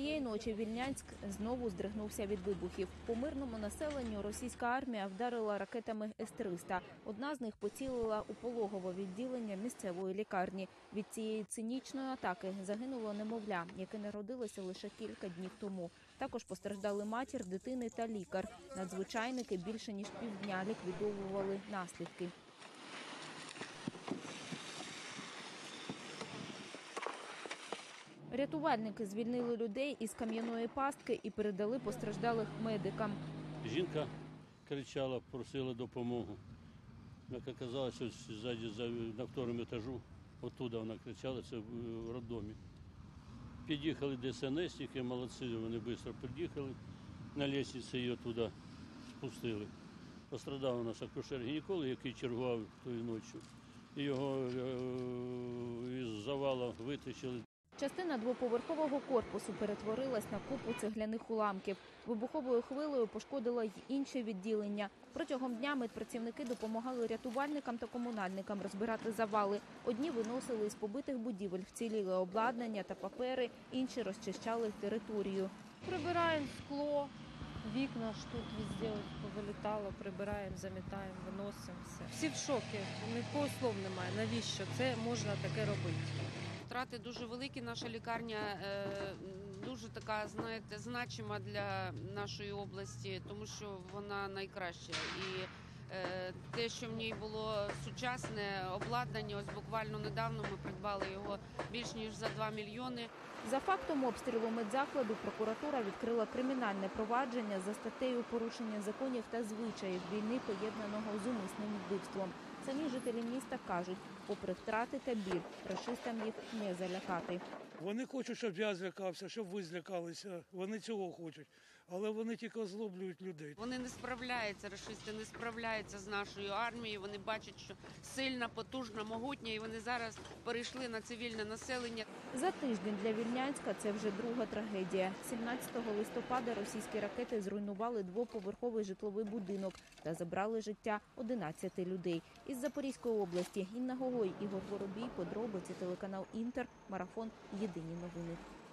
Цієї ночі Вільнянськ знову здригнувся від вибухів. По мирному населенню російська армія вдарила ракетами С-300. Одна з них поцілила у пологове відділення місцевої лікарні. Від цієї цинічної атаки загинуло немовля, яке народилося лише кілька днів тому. Також постраждали матір, дитини та лікар. Надзвичайники більше ніж півдня ліквідовували наслідки. Рятувальники звільнили людей із кам'яної пастки і передали постраждалих медикам. Жінка кричала, просила допомогу. Як оказалося, ззаді, на второму етажу, оттуда вона кричала, це в роддомі. Під'їхали ДСНСники, молодці, вони швидко під'їхали, на лестниці її туди спустили. Пострадав у нас акушер-гінеколог, який чергував тою ночі. Його із завалу витащили. Частина двоповерхового корпусу перетворилась на купу цегляних уламків. Вибуховою хвилею пошкодила й інші відділення. Протягом дня медпрацівники допомагали рятувальникам та комунальникам розбирати завали. Одні виносили із побитих будівель вціліле обладнання та папери, інші розчищали територію. Прибираємо скло, вікна ж тут везде повилітало, прибираємо, замітаємо, виносимо все. Всі в шокі, нікого слов немає, навіщо це можна таке робити. Втрати дуже великі, наша лікарня дуже така, знаєте, значима для нашої області, тому що вона найкраща. І те, що в ній було сучасне обладнання, ось буквально недавно ми придбали його більш ніж за 2 мільйони. За фактом обстрілу медзакладу прокуратура відкрила кримінальне провадження за статтею порушення законів та звичаїв війни, поєднаного з умисним вбивством. Самі жителі міста кажуть, попри втрати та біль, рашистам їх не залякати. Вони хочуть, щоб я злякався, щоб ви злякалися. Вони цього хочуть. Але вони тільки озлоблюють людей. Вони не справляються, рашисти не справляються з нашою армією. Вони бачать, що сильна, потужна, могутня, і вони зараз перейшли на цивільне населення. За тиждень для Вільнянська це вже друга трагедія. 17 листопада російські ракети зруйнували двоповерховий житловий будинок та забрали життя 11 людей. Із Запорізької області Інна Гогой, Ігор Воробій, подробиці, телеканал Інтер, марафон «Єдині новини».